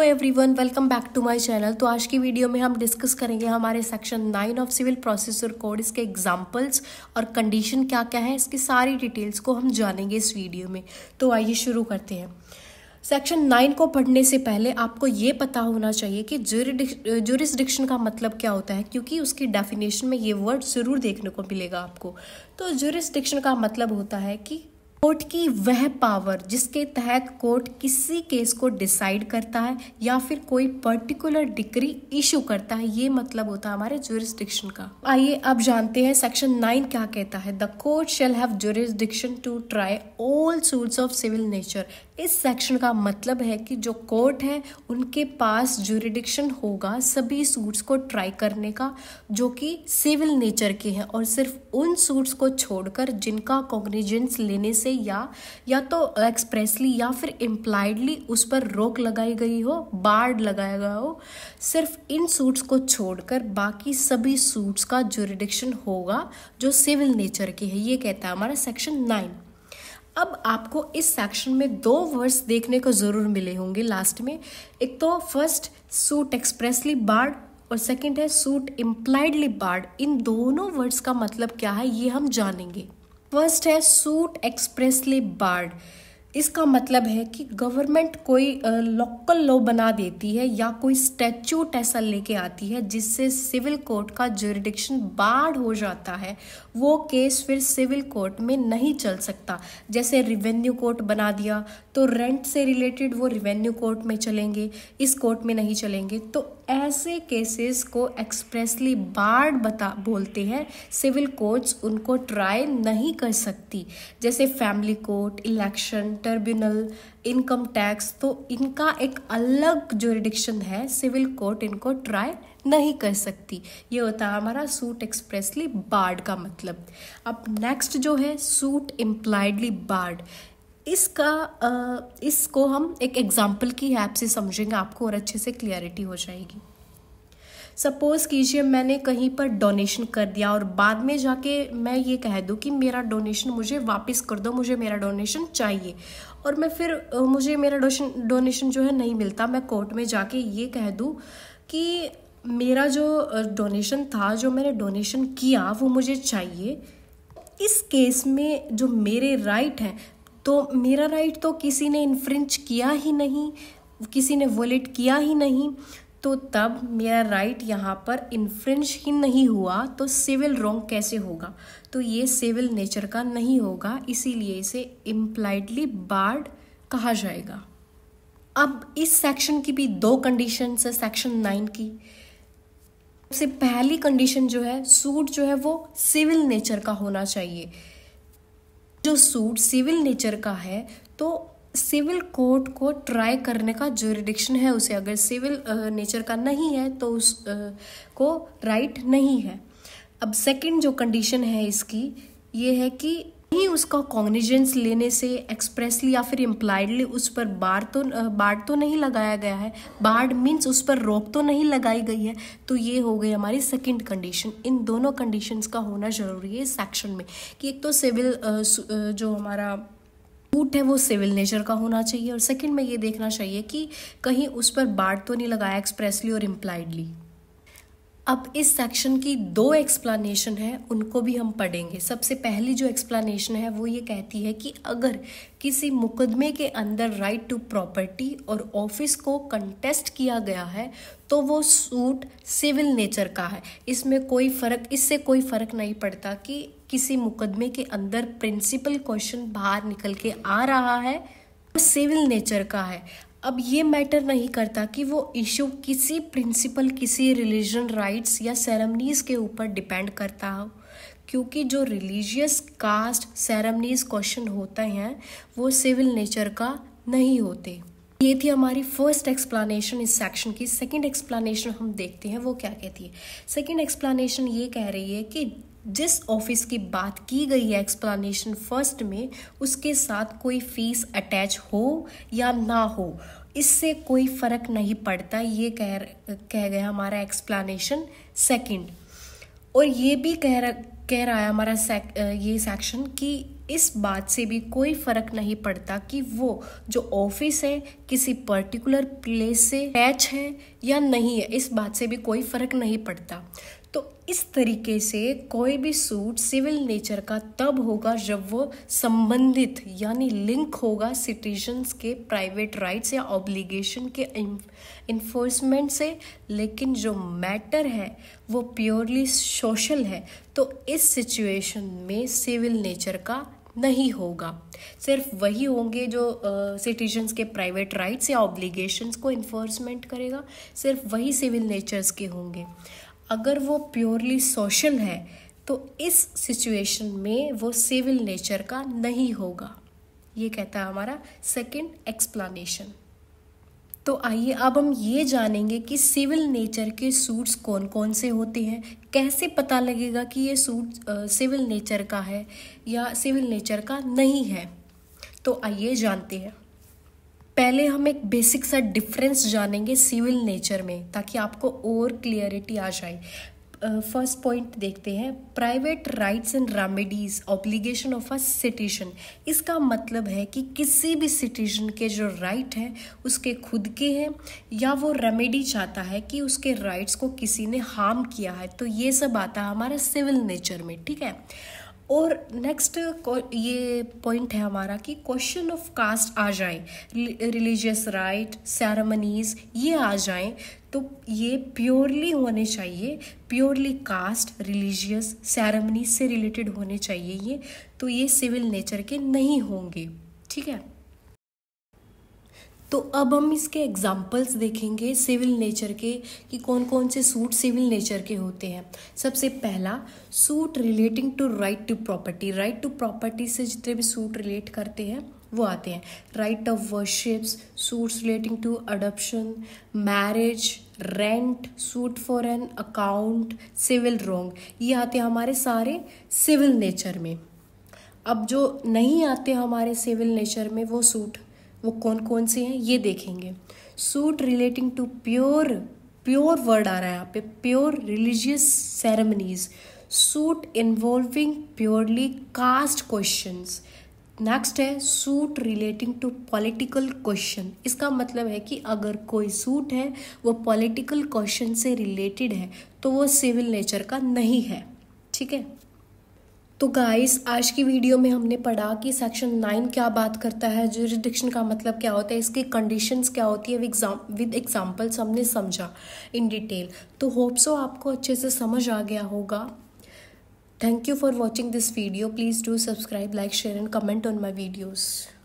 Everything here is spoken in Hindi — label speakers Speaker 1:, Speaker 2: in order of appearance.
Speaker 1: Everyone, welcome back to my channel. तो आज की वीडियो में हम डिस्कस करेंगे हमारे section 9 of civil procedure code, इसके एग्जांपल्स और कंडीशन क्या क्या है, इसकी सारी डिटेल्स को हम जानेंगे इस वीडियो में। तो आइए शुरू करते हैं। सेक्शन 9 को पढ़ने से पहले आपको ये पता होना चाहिए कि ज्यूरिसडिक्शन का मतलब क्या होता है, क्योंकि उसकी डेफिनेशन में ये वर्ड जरूर देखने को मिलेगा आपको। तो ज्यूरिसडिक्शन का मतलब होता है कि कोर्ट की वह पावर जिसके तहत कोर्ट किसी केस को डिसाइड करता है या फिर कोई पर्टिकुलर डिक्री इशू करता है, ये मतलब होता है हमारे ज्यूरिसडिक्शन का। आइए अब जानते हैं सेक्शन 9 क्या कहता है। The court shall have jurisdiction to try all suits of civil nature. इस सेक्शन का मतलब है कि जो कोर्ट है उनके पास ज्यूरिडिक्शन होगा सभी सूट्स को ट्राई करने का जो कि सिविल नेचर के हैं, और सिर्फ उन सूट्स को छोड़कर जिनका कॉग्निजेंस लेने से या तो एक्सप्रेसली या फिर इम्प्लाइडली उस पर रोक लगाई गई हो, बार्ड लगाया गया हो। सिर्फ इन सूट्स को छोड़कर बाकी सभी सूट्स का ज्यूरिडिक्शन होगा जो सिविल नेचर के हैं, ये कहता है हमारा सेक्शन 9। अब आपको इस सेक्शन में दो वर्ड्स देखने को जरूर मिले होंगे लास्ट में। एक तो फर्स्ट सूट एक्सप्रेसली बार्ड और सेकंड है सूट इम्प्लाइडली बार्ड। इन दोनों वर्ड्स का मतलब क्या है ये हम जानेंगे। फर्स्ट है सूट एक्सप्रेसली बार्ड। इसका मतलब है कि गवर्नमेंट कोई लोकल लॉ बना देती है या कोई स्टैट्यूट ऐसा लेके आती है जिससे सिविल कोर्ट का ज्यूरिडिक्शन बार्ड हो जाता है। वो केस फिर सिविल कोर्ट में नहीं चल सकता। जैसे रिवेन्यू कोर्ट बना दिया तो रेंट से रिलेटेड वो रिवेन्यू कोर्ट में चलेंगे, इस कोर्ट में नहीं चलेंगे। तो ऐसे केसेस को एक्सप्रेसली बार्ड बोलते हैं। सिविल कोर्ट्स उनको ट्राई नहीं कर सकती। जैसे family court, election tribunal, income tax, तो इनका एक अलग ज्यूरिडिक्शन है, सिविल कोर्ट इनको ट्राई नहीं कर सकती। ये होता है हमारा सूट एक्सप्रेसली बार्ड का मतलब। अब नेक्स्ट जो है सूट इम्प्लाइडली बार्ड। इसको हम एक एग्जाम्पल की हेल्प से समझेंगे, आपको और अच्छे से क्लियरिटी हो जाएगी। सपोज कीजिए मैंने कहीं पर डोनेशन कर दिया और बाद में जाके मैं ये कह दूँ कि मेरा डोनेशन मुझे वापस कर दो, मुझे मेरा डोनेशन चाहिए, और मैं फिर मुझे मेरा डोनेशन जो है नहीं मिलता। मैं कोर्ट में जाके ये कह दूँ कि मेरा जो डोनेशन था, जो मैंने डोनेशन किया, वो मुझे चाहिए। इस केस में जो मेरे राइट हैं, तो मेरा राइट तो किसी ने इन्फ्रिंज किया ही नहीं, किसी ने वॉलेट किया ही नहीं, तो तब मेरा राइट यहाँ पर इन्फ्रिंज ही नहीं हुआ, तो सिविल रॉन्ग कैसे होगा? तो ये सिविल नेचर का नहीं होगा, इसीलिए इसे इम्प्लाइडली बार्ड कहा जाएगा। अब इस सेक्शन की भी दो कंडीशंस है सेक्शन 9 की। सबसे पहली कंडीशन जो है, सूट जो है वो सिविल नेचर का होना चाहिए। जो सूट सिविल नेचर का है तो सिविल कोर्ट को ट्राई करने का ज्यूरिडिक्शन है उसे। अगर सिविल नेचर का नहीं है तो उस को राइट नहीं है। अब सेकंड जो कंडीशन है इसकी, ये है कि नहीं उसका कॉग्निजेंस लेने से एक्सप्रेसली या फिर इम्प्लाइडली उस पर बार्ड तो नहीं लगाया गया है। बार्ड मीन्स उस पर रोक तो नहीं लगाई गई है। तो ये हो गई हमारी सेकंड कंडीशन। इन दोनों कंडीशंस का होना जरूरी है इस सेक्शन में, कि एक तो सिविल जो हमारा सूट है वो सिविल नेचर का होना चाहिए, और सेकंड में ये देखना चाहिए कि कहीं उस पर बार्ड तो नहीं लगाया एक्सप्रेसली और इम्प्लाइडली। अब इस सेक्शन की दो एक्सप्लेनेशन है, उनको भी हम पढ़ेंगे। सबसे पहली जो एक्सप्लेनेशन है वो ये कहती है कि अगर किसी मुकदमे के अंदर राइट टू प्रॉपर्टी और ऑफिस को कंटेस्ट किया गया है तो वो सूट सिविल नेचर का है। इससे कोई फर्क नहीं पड़ता कि किसी मुकदमे के अंदर प्रिंसिपल क्वेश्चन बाहर निकल के आ रहा है, वो सिविल नेचर का है। अब ये मैटर नहीं करता कि वो इशू किसी प्रिंसिपल, किसी रिलीजन राइट्स या सेरेमनीज के ऊपर डिपेंड करता हो, क्योंकि जो रिलीजियस कास्ट सेरेमनीज क्वेश्चन होते हैं वो सिविल नेचर का नहीं होते। ये थी हमारी फर्स्ट एक्सप्लेनेशन इस सेक्शन की। सेकंड एक्सप्लेनेशन हम देखते हैं वो क्या कहती है। सेकंड एक्सप्लेनेशन ये कह रही है कि जिस ऑफिस की बात की गई है एक्सप्लेनेशन फर्स्ट में, उसके साथ कोई फीस अटैच हो या ना हो, इससे कोई फर्क नहीं पड़ता, ये कह गया हमारा एक्सप्लेनेशन सेकंड। और ये भी कह रहा है हमारा ये सेक्शन कि इस बात से भी कोई फ़र्क नहीं पड़ता कि वो जो ऑफिस है किसी पर्टिकुलर प्लेस से अटैच है या नहीं है, इस बात से भी कोई फ़र्क नहीं पड़ता। तो इस तरीके से कोई भी सूट सिविल नेचर का तब होगा जब वो संबंधित यानी लिंक होगा सिटीजन्स के प्राइवेट राइट्स या ऑब्लिगेशन के इन्फोर्समेंट से, लेकिन जो मैटर है वो प्योरली सोशल है, तो इस सिचुएशन में सिविल नेचर का नहीं होगा। सिर्फ वही होंगे जो सिटीजन्स के प्राइवेट राइट्स या ऑब्लिगेशंस को इन्फोर्समेंट करेगा, सिर्फ वही सिविल नेचर्स के होंगे। अगर वो प्योरली सोशल है तो इस सिचुएशन में वो सिविल नेचर का नहीं होगा। ये कहता है हमारा सेकंड एक्सप्लेनेशन। तो आइए अब हम ये जानेंगे कि सिविल नेचर के सूट्स कौन कौन से होते हैं, कैसे पता लगेगा कि ये सूट सिविल नेचर का है या सिविल नेचर का नहीं है। तो आइए जानते हैं। पहले हम एक बेसिक सा डिफरेंस जानेंगे सिविल नेचर में, ताकि आपको और क्लियरिटी आ जाए। फर्स्ट पॉइंट देखते हैं, private rights and remedies obligation of a citizen. इसका मतलब है कि किसी भी सिटीजन के जो राइट हैं उसके खुद के हैं, या वो रेमेडी चाहता है कि उसके राइट्स को किसी ने हार्म किया है, तो ये सब आता है हमारा सिविल नेचर में, ठीक है। और नेक्स्ट ये पॉइंट है हमारा कि क्वेश्चन ऑफ कास्ट आ जाए, रिलीजियस राइट, सेरेमनीज ये आ जाएं, तो ये प्योरली होने चाहिए, प्योरली कास्ट, रिलीजियस, सेरेमनीज से रिलेटेड होने चाहिए ये, तो ये सिविल नेचर के नहीं होंगे, ठीक है। तो अब हम इसके एग्जाम्पल्स देखेंगे सिविल नेचर के कि कौन कौन से सूट सिविल नेचर के होते हैं। सबसे पहला, suit relating to right to property. Right to property से जितने भी सूट रिलेट करते हैं वो आते हैं। Right of worships, suits relating to adoption, marriage, rent, suit for an account, civil wrong, ये आते हैं हमारे सारे सिविल नेचर में। अब जो नहीं आते हमारे सिविल नेचर में वो सूट वो कौन कौन से हैं ये देखेंगे। Suit relating to pure word आ रहा है यहाँ पे, pure religious ceremonies, suit involving purely caste questions. Next है suit relating to political question. इसका मतलब है कि अगर कोई सूट है वो पॉलिटिकल क्वेश्चन से रिलेटेड है तो वो सिविल नेचर का नहीं है, ठीक है। तो गाइस, आज की वीडियो में हमने पढ़ा कि सेक्शन 9 क्या बात करता है, जुरिडिक्शन का मतलब क्या होता है, इसकी कंडीशंस क्या होती है, विद एग्जांपल्स हमने समझा इन डिटेल। तो होप सो आपको अच्छे से समझ आ गया होगा। Thank you for watching this video. Please do subscribe, like, share and comment on my videos.